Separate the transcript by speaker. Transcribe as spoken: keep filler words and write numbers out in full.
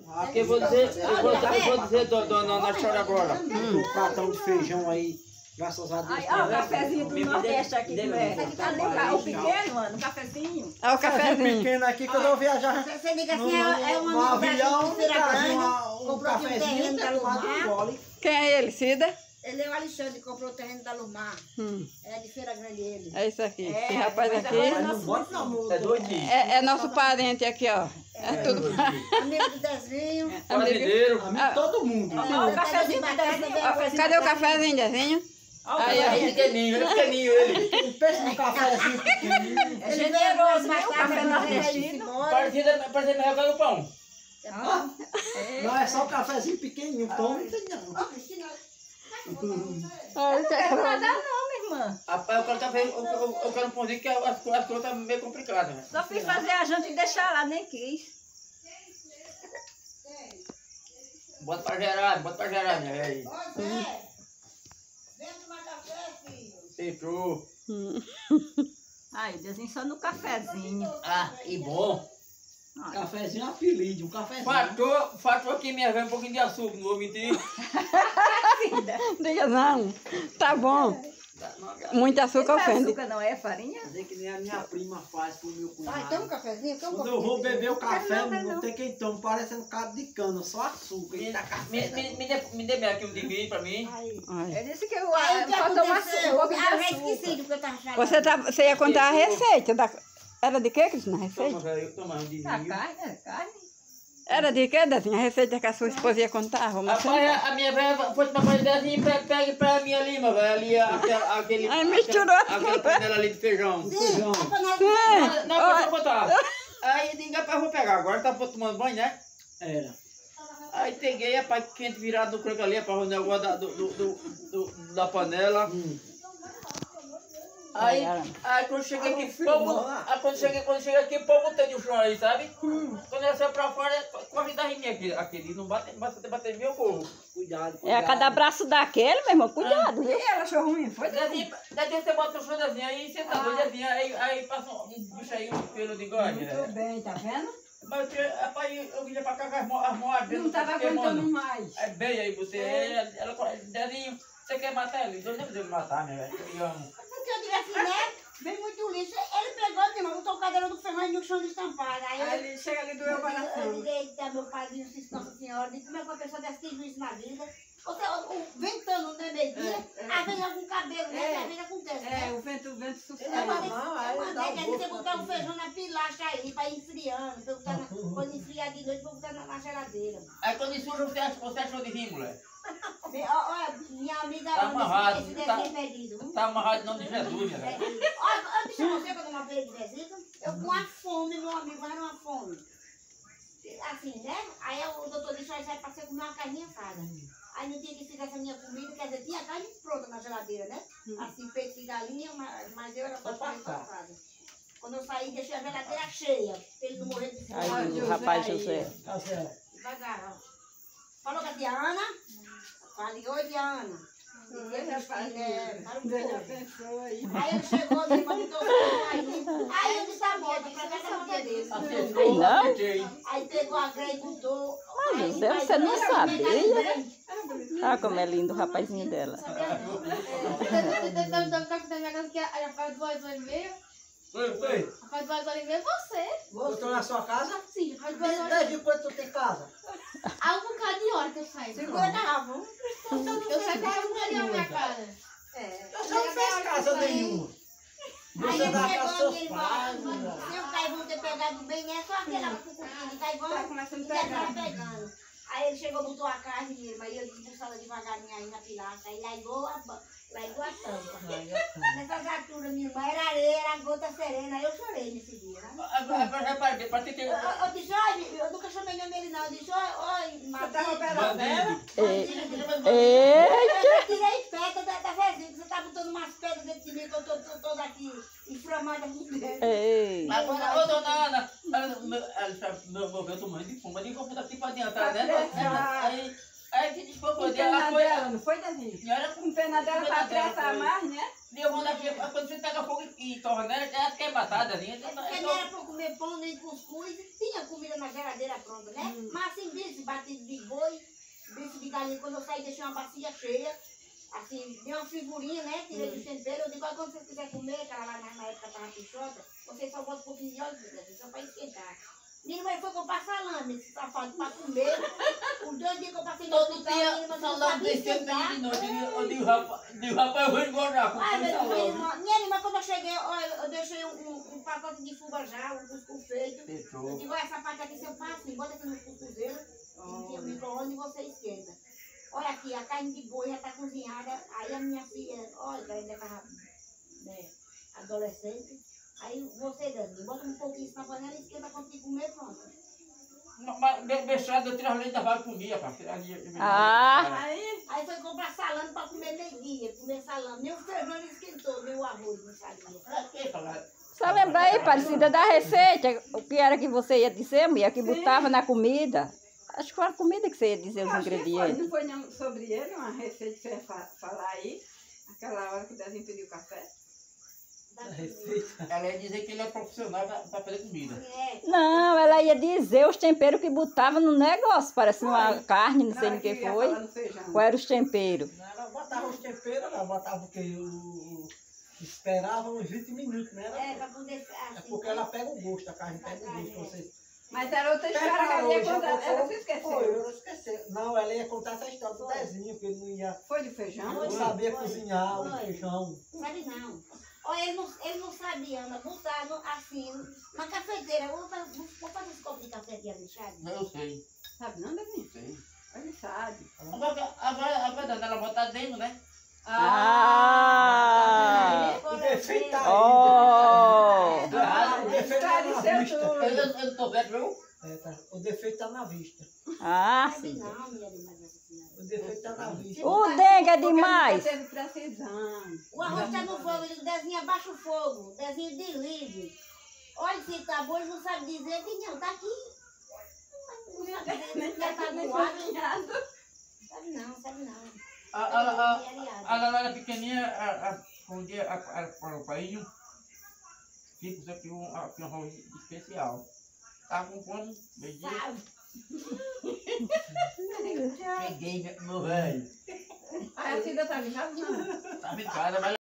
Speaker 1: Aqui eu vou dizer, eu vou, eu vou dizer, dona Ana Chora agora.
Speaker 2: Um pratão de feijão aí, graças a Deus.
Speaker 3: Olha o cafezinho do Nordeste aqui, que é. O pequeno, mano, o cafezinho.
Speaker 4: Olha o cafezinho
Speaker 2: pequeno aqui, quando eu viajar
Speaker 5: Você liga assim,
Speaker 2: no,
Speaker 5: é uma
Speaker 2: no avião,
Speaker 5: de Feira
Speaker 2: traz
Speaker 5: Grande,
Speaker 2: uma- um
Speaker 5: comprou aqui um
Speaker 2: cafezinho,
Speaker 5: terreno da
Speaker 2: tem mais um
Speaker 5: Lumar.
Speaker 2: gole.
Speaker 4: Quem é ele, Cida?
Speaker 5: Ele é o Alexandre, comprou o terreno da Lumar.
Speaker 4: Hum,
Speaker 5: É de Feira Grande ele.
Speaker 4: é isso aqui.
Speaker 3: É,
Speaker 4: Esse rapaz
Speaker 3: mas
Speaker 4: aqui
Speaker 3: agora
Speaker 2: Não bota não, no-
Speaker 1: É doidinho.
Speaker 4: é, é nosso parente aqui, ó. É tudo
Speaker 5: Amigo do Dezinho.
Speaker 4: amigo.
Speaker 1: Fazendeiro.
Speaker 2: Amigo de todo mundo.
Speaker 3: Olha o cafezinho do Dezinho. o cafezinho
Speaker 4: Cadê o
Speaker 3: do
Speaker 4: cafezinho, Dezinho?
Speaker 3: Olha o
Speaker 4: Aí,
Speaker 1: Ele
Speaker 3: cafezinho.
Speaker 1: é pequenininho, ele é pequenininho, ele.
Speaker 2: Pensa num cafezinho pequenininho.
Speaker 3: É generoso,
Speaker 5: mais
Speaker 3: viu? O
Speaker 5: tarde,
Speaker 3: café
Speaker 5: ele
Speaker 3: nordestino.
Speaker 5: vai embora.
Speaker 1: Parecendo, parecendo melhor que o pão.
Speaker 2: Não, é só um cafezinho pequenininho, pão não tem não.
Speaker 4: Olha,
Speaker 3: Não quero nada não, minha irmã.
Speaker 1: Rapaz, eu quero, café, eu, eu, eu quero um pãozinho que as, as coisas estão meio complicadas. Né?
Speaker 3: Só fui fazer a janta e deixar lá, nem quis.
Speaker 1: Bota pra gerar, bota pra gerar, né? Aí.
Speaker 5: Ô Zé, vem tomar café, filho.
Speaker 1: Fechou.
Speaker 4: Hum.
Speaker 3: Ai, Dezinho só no cafezinho.
Speaker 1: Ah, e bom.
Speaker 2: Cafezinho é apelido, um cafezinho.
Speaker 1: Fatou, fatou aqui minha velha um pouquinho de açúcar, não vou mentir.
Speaker 4: Diga não. Tá bom. Muito açúcar
Speaker 3: Não é
Speaker 4: ofende.
Speaker 3: açúcar, não é farinha?
Speaker 2: Fazer que nem a minha prima faz pro meu cunhado.
Speaker 5: Ah, tem um cafezinho? Tem um
Speaker 2: Quando eu
Speaker 5: pouquinho.
Speaker 2: vou beber o café,
Speaker 3: Não,
Speaker 2: não,
Speaker 3: não, não.
Speaker 2: tem quem tome, parecendo caldo de cana, só açúcar.
Speaker 1: Me,
Speaker 2: E tá café.
Speaker 1: me, me, me, dê, me dê aqui um de vinho pra mim.
Speaker 5: Aí.
Speaker 4: Ai.
Speaker 3: Ele disse que eu
Speaker 5: Aí o que
Speaker 3: faltou um açúcar, um
Speaker 5: aconteceu?
Speaker 3: pouco de
Speaker 5: Ah, eu já
Speaker 3: açúcar.
Speaker 5: esqueci do que eu tava falando.
Speaker 4: Você, tá, você ia contar a receita da... Era de quê, Cristina, a
Speaker 1: Toma,
Speaker 4: receita?
Speaker 1: velho, toma um de
Speaker 3: Ah,
Speaker 1: vinho.
Speaker 3: carne, é carne.
Speaker 4: Era de quê, Dezinho? A receita que a sua esposa ia contar? Vamos
Speaker 1: Rapaz,
Speaker 4: sentar.
Speaker 1: a minha velha foi pra fazer assim, pe- pegue pra mim ali, meu velho. Ali, aquela- aquele.
Speaker 4: Ai, misturou
Speaker 1: aquela- Aquela panela ali de feijão.
Speaker 2: Feijão.
Speaker 5: É pra nós-
Speaker 4: É.
Speaker 1: Não, não, pode botar. Aí ninguém eu vou pegar agora, tá tomando banho, né?
Speaker 2: Era.
Speaker 1: Aí peguei, rapaz, quente virado no croco ali, rapaz, o negócio da, do, do, do, do- da panela.
Speaker 2: Hum.
Speaker 1: Aí,
Speaker 4: Ai,
Speaker 1: aí quando cheguei aqui,
Speaker 2: filmou
Speaker 1: fogo.
Speaker 2: lá.
Speaker 1: Aí quando cheguei, quando cheguei aqui, fogo tem no chão aí, sabe? Quando ela saiu pra fora, corre da riminha aqui. Aquele, não bate, não bate, bater meu povo.
Speaker 2: Cuidado, cuidado.
Speaker 4: É a cada braço daquele, meu irmão. Cuidado, viu?
Speaker 3: E ela achou ruim, foi?
Speaker 1: Daí, daí você bota o chão assim, aí você tá doido assim, aí, aí passa um bicho aí, um pelo de gode.
Speaker 3: Muito bem, tá vendo?
Speaker 1: Mas eu, rapaz, eu vinha pra cá com as mãos, as mãos ardendo,
Speaker 3: Não tava
Speaker 1: queimando.
Speaker 3: aguentando mais.
Speaker 1: Aí bem aí você, ela, ela, Dezinho, você quer matar ela? Eu não devo matar, né, velho? Eu amo.
Speaker 5: Porque eu digo assim, né? Vem muito lixo. Ele pegou, meu irmão, botou o cadeirão do Fernando no chão de estampado. Aí eu...
Speaker 3: Aí ele chega ali do meu
Speaker 5: Eu
Speaker 3: coração.
Speaker 5: digo, eita, meu padrinho, Cis, Nossa Senhora, digo, como é que uma pessoa dessa tem juízo na vida? Você, o, o, ventando, né, meio-dia,
Speaker 3: É, é.
Speaker 5: às vezes algum cabelo, né,
Speaker 3: É.
Speaker 5: que às vezes acontece,
Speaker 3: É,
Speaker 5: né?
Speaker 3: o vento, o vento
Speaker 5: Eu
Speaker 3: sustenta.
Speaker 5: mandei,
Speaker 2: não,
Speaker 5: eu
Speaker 2: aí
Speaker 5: mandei
Speaker 2: dá um
Speaker 5: que
Speaker 2: gosto
Speaker 5: você botar
Speaker 2: na
Speaker 5: o feijão na pilastra aí, pra ir esfriando, pra eu botar na, quando esfriar de noite, pra eu botar na, na geladeira.
Speaker 1: Aí quando suja, você acha, você achou de rir, mulher?
Speaker 5: Bem, ó, Olha, minha amiga
Speaker 1: Tá
Speaker 5: ama
Speaker 1: amarrado,
Speaker 5: esse, esse
Speaker 1: tá-
Speaker 5: desenho perdido. hum?
Speaker 1: Tá amarrado em nome de Jesus, né,
Speaker 5: É,
Speaker 1: velho?
Speaker 5: Olha, eu disse a você que eu não operei de vesícula, eu com a fome, meu amigo, era uma fome. Assim, né? Aí o doutor disse, olha, você vai passar comer uma carninha assada. Aí no dia que fiz essa minha comida, quer dizer, tinha carne pronta na geladeira, né? Assim, peito de galinha, mas, mas eu era
Speaker 2: Só
Speaker 5: praticamente
Speaker 2: passar.
Speaker 5: passada. Quando eu saí, deixei a geladeira cheia, pra ele não morrer de fome.
Speaker 4: Ai, o rapaz José.
Speaker 2: Tá certo.
Speaker 5: Devagar, ó. Falou com a Diana? Falei, oi, Diana.
Speaker 3: Deus já
Speaker 5: É, para um
Speaker 3: Deus já
Speaker 5: pouco.
Speaker 3: pensou aí.
Speaker 5: Aí ele chegou, me botou aí. Aí eu disse, tá bom, eu pra casa um dia desse.
Speaker 1: Acertou,
Speaker 4: Não?
Speaker 1: acertei.
Speaker 5: Aí pegou a grei e botou.
Speaker 4: Ai,
Speaker 5: Aí-
Speaker 4: José,
Speaker 5: aí
Speaker 4: você não
Speaker 5: depois
Speaker 4: sabia?
Speaker 5: eu peguei.
Speaker 4: Olha como é lindo o rapazinho dela.
Speaker 5: Sabia não.
Speaker 1: Foi, foi.
Speaker 6: Rapaz, duas horas e meia é você.
Speaker 2: Eu tô na sua casa?
Speaker 6: Sim, rapaz, duas horas.
Speaker 2: Desde quando tu tem casa?
Speaker 6: Há um bocado de hora que eu saio.
Speaker 5: Segura a garrafa.
Speaker 6: Eu saio com um bocado de hora na minha casa.
Speaker 5: É.
Speaker 2: Você não fez casa nenhuma.
Speaker 5: Aí
Speaker 2: Você
Speaker 5: ele
Speaker 2: dá
Speaker 5: pegou
Speaker 2: pra
Speaker 5: e
Speaker 2: seus
Speaker 5: ele
Speaker 2: pais.
Speaker 5: falou,
Speaker 2: né?
Speaker 5: se o Caivão ter pegado bem, é só aquela cucuquinha de Caivão.
Speaker 3: Tá começando a
Speaker 5: Já
Speaker 3: pegar.
Speaker 5: tava pegando. Aí ele chegou, botou a carne nele, mas eu disse ela devagarinho aí na pilastra. Aí largou a, ba- largou a tampa. Nessas alturas, minha irmã, era areia, era gota serena. Aí eu chorei nesse dia, né?
Speaker 1: Agora, agora repare bem, pra ter que...
Speaker 5: Eu, eu, eu disse, olha, eu nunca chamei nome dele não. Eu disse, olha, olha,
Speaker 3: Você tava
Speaker 5: Matheus.
Speaker 3: operando dela?
Speaker 5: Eu tirei pedra da, da vezinha, que você tá botando umas pedras dentro de mim, que eu tô, tô toda aqui inflamada por dentro.
Speaker 4: Ei.
Speaker 1: Agora, ô dona Ana, ela, meu, ela, meu, meu, meu tamanho de fuma, eu digo, vou botar aqui pra adiantar, né? Aí, aí aí te desculpa,
Speaker 4: Um pena dela, não foi, Dezinho?
Speaker 1: senhora com
Speaker 4: Um pena dela pra apressar mais, né?
Speaker 1: Deu manda aqui, quando você pega fogo e torna nela, ela quer batata, assim.
Speaker 5: Porque não era pra comer pão nem cuscuz, tinha comida na geladeira pronta, né?
Speaker 4: Hum.
Speaker 5: Mas assim, bife batido de boi, bife de galinha, quando eu saí, deixei uma bacia cheia, assim, dei uma figurinha, né? Tirei do tempero, eu digo, "Olha, quando você quiser comer, cara, lá na, na época tava pichota, você só bota um pouquinho de óleo, só pra esquentar. Minha mãe foi comprar salame, esse safado, pra comer. Os dois dias que eu passei no
Speaker 1: Todo
Speaker 5: hospital,
Speaker 1: dia,
Speaker 5: minha irmã não
Speaker 1: salame
Speaker 5: sabia
Speaker 1: descendo
Speaker 5: esquentar.
Speaker 1: de noite. Eu digo, rapaz, digo, rapaz, eu vou engordar com
Speaker 5: Ai,
Speaker 1: esse
Speaker 5: meu Deus, minha
Speaker 1: salame.
Speaker 5: irmã, minha irmã, quando eu cheguei, olha, eu deixei um, um, um pacote de fubá já, um cuscuz feito. Eu
Speaker 1: Fechou.
Speaker 5: digo, olha, essa parte aqui você passa, bota aqui no cuscuzeiro, enfia o micro-ondas e você esquenta. Olha aqui, a carne de boi já está cozinhada. Aí a minha filha, olha, ela ainda estava né, adolescente. Aí você, Dani, bota um pouquinho na panela e esquenta quando tem que comer, pronto.
Speaker 1: Mas deixado, eu tiro as leite da vaca e comia, parceiro.
Speaker 4: Ah.
Speaker 5: Aí, aí foi comprar salame para comer meio-dia, comer salame. Nem o feijão ele esquentou, nem o arroz, não sabia.
Speaker 1: Pra quê, falar?
Speaker 4: Só lembra aí, Parecida, da receita, o que era que você ia dizer, mulher, que botava na comida. Acho que foi a comida que você ia dizer, os
Speaker 3: Acho que foi,
Speaker 4: ingredientes.
Speaker 3: não foi não sobre ele, uma receita que você ia fa- falar aí, aquela hora que o Dezinho pediu café.
Speaker 5: Da
Speaker 2: A receita.
Speaker 1: Ela ia dizer que ele é profissional pra, pra fazer comida.
Speaker 5: É,
Speaker 4: Não, ela ia dizer os temperos que botava no negócio, parecia uma
Speaker 3: Foi.
Speaker 4: carne, não
Speaker 3: Na
Speaker 4: sei
Speaker 3: hora
Speaker 4: no que
Speaker 3: ia
Speaker 4: foi.
Speaker 3: falar no feijão.
Speaker 4: Qual era os temperos?
Speaker 2: Ela botava os temperos, ela botava o que? O, o- esperava uns vinte minutos, né?
Speaker 5: é,
Speaker 2: Ela,
Speaker 5: para poder. Assim,
Speaker 2: é porque ela pega o gosto, a carne pega o gosto. Você
Speaker 3: Mas era outra história que ela ia contar, ela se
Speaker 2: Foi,
Speaker 3: esqueceu.
Speaker 2: eu esqueci. Não, ela ia contar essa história do Dezinho, que ele não ia.
Speaker 3: Foi do feijão?
Speaker 2: Não
Speaker 5: Foi,
Speaker 2: sabia
Speaker 5: foi,
Speaker 2: cozinhar o
Speaker 5: foi.
Speaker 2: feijão.
Speaker 5: Sabe não. Olha, ele não, ele não sabia, Ana, botar no, assim, na cafeteira. Eu Vou, vou, vou fazer esse copo de café aqui, Alexandre.
Speaker 1: Eu sei,
Speaker 3: Sabe não, Dezinho?
Speaker 1: sei.
Speaker 3: Ele sabe.
Speaker 1: Agora, agora, agora ela bota dentro, né?
Speaker 4: Ah!
Speaker 2: O defeito tá aí.
Speaker 4: Oh!
Speaker 1: Ah,
Speaker 2: O defeito tá na
Speaker 3: esclareceu
Speaker 2: vista.
Speaker 3: tudo.
Speaker 1: Eu, eu, eu não tô vendo, viu?
Speaker 2: É, tá. O defeito tá na vista.
Speaker 4: Ah,
Speaker 5: Sabe
Speaker 4: sim.
Speaker 5: não, minha irmã, Nossa Senhora.
Speaker 2: O defeito tá na vista.
Speaker 4: O dengue é
Speaker 3: Porque
Speaker 4: demais.
Speaker 3: nunca teve precisão.
Speaker 5: O arroz tá no fogo, ele desenha abaixa o fogo, desenha desligue. Olha se tá bom, ele não sabe dizer que não, tá aqui. Não sabe dizer,
Speaker 3: Nem
Speaker 5: já tá
Speaker 3: tá nem
Speaker 5: coado.
Speaker 3: cozinhado.
Speaker 5: Sabe não, sabe não.
Speaker 1: A, a, a,
Speaker 5: Ele é aliado.
Speaker 1: a galera pequenininha, a, a, um dia, a, a, para o país, tipo, isso aqui um, aqui um arroz especial. Tava com fome, meio-dia,
Speaker 5: Sabe?
Speaker 1: peguei meu velho.
Speaker 3: Aí a Cida tá ligada? Não.
Speaker 1: Tava em casa, mas